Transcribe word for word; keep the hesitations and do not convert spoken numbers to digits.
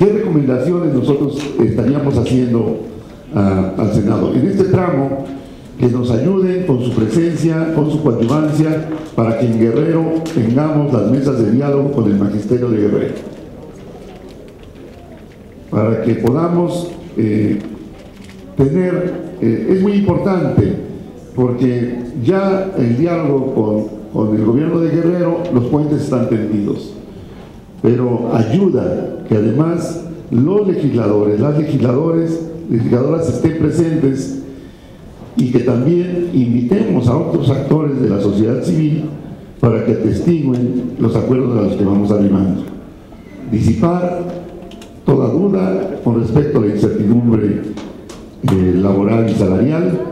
¿Qué recomendaciones nosotros estaríamos haciendo a, al Senado? En este tramo, que nos ayuden con su presencia, con su coadyuvancia, para que en Guerrero tengamos las mesas de diálogo con el magisterio de Guerrero. Para que podamos eh, tener, eh, es muy importante, porque ya el diálogo con, con el gobierno de Guerrero, los puentes están tendidos, pero ayuda que además los legisladores, las legisladores, legisladoras estén presentes y que también invitemos a otros actores de la sociedad civil para que atestiguen los acuerdos a los que vamos arribando. Disipar toda duda con respecto a la incertidumbre eh, laboral y salarial,